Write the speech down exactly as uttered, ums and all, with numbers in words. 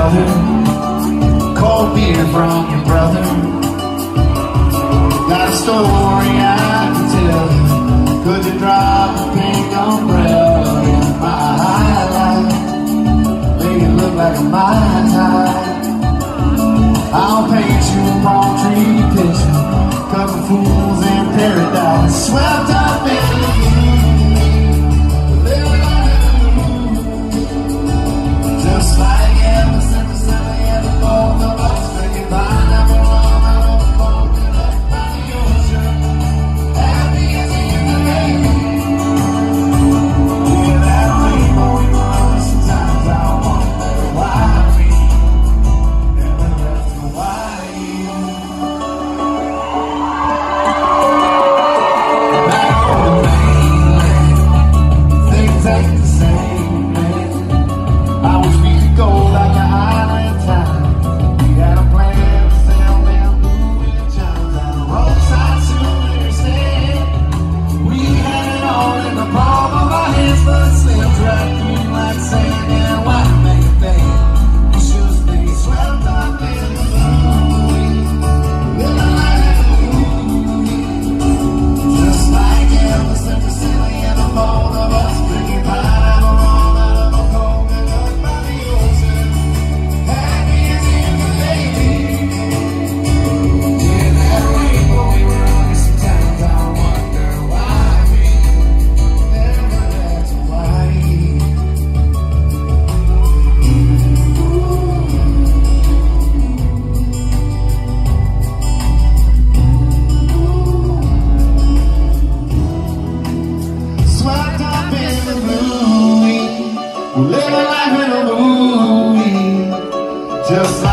mother, cold beer from your brother. Got a story I can tell you. Could you drop a pink umbrella in my highlight? Make it look like a Mai Tai. I'll paint you a palm tree picture, couple fools in paradise, swept up in the just like ever since the sun ever both of us drinking wine, never wrong, I don't broken up by the ocean. Happy as you can make me. Yeah, that rainbow we run, sometimes I wonder why we never left Hawaii. Back on the mainland, things ain't the same, man. I wish we could go like an island town. We had a plan to sell bamboo in Chinatown. Roadside souvenirs stand. We had it all in the palm of our hands, but it slipped right through like sand. And why make a thing? We should stay swept up in the blue. Living like a blue. Just like ever since the silly and the both of us drinking pineapple rum out of a coconut by the ocean. Happy as you can make me. Yeah, that rainbow we were under, sometimes I wonder why we never left Hawaii. Swept up in the movie, living life in a movie, just like